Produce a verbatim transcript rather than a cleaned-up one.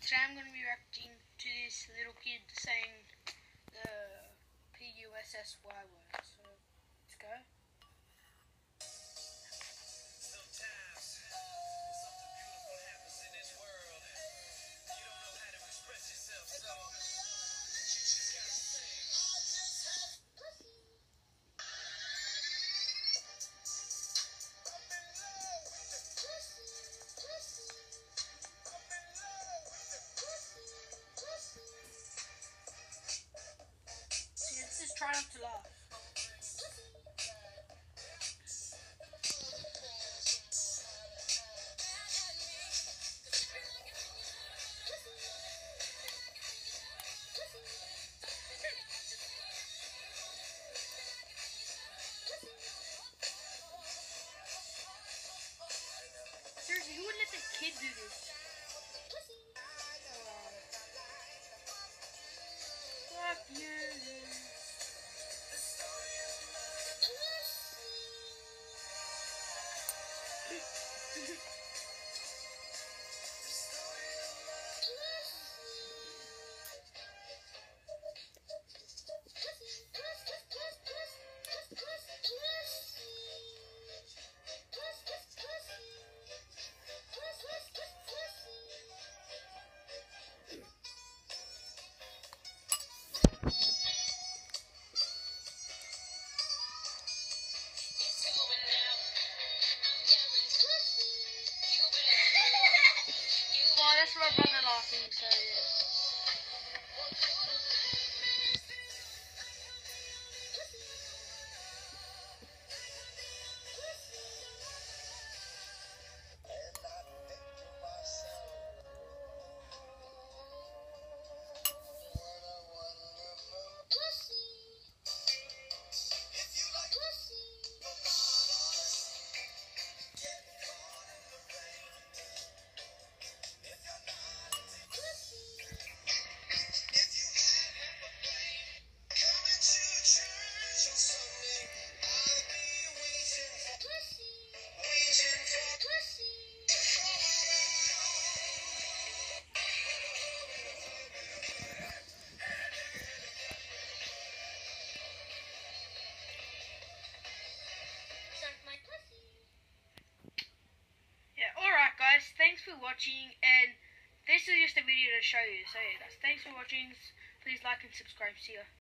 today I'm going to be reacting to this little kid saying the P U S S Y word. So, let's go. Sometimes something beautiful happens in this world. You don't know how to express yourself, so you just gotta say, I just have pussy. I'm in love with the pussy, pussy. I'm in love with the pussy, pussy. See, this is try not to laugh. Seriously, who would let the kid do this? Fuck you. Well, that's my brother laughing, so yeah. Yeah, alright guys, thanks for watching, and this is just a video to show you, so yeah guys, thanks for watching, please like and subscribe, see ya.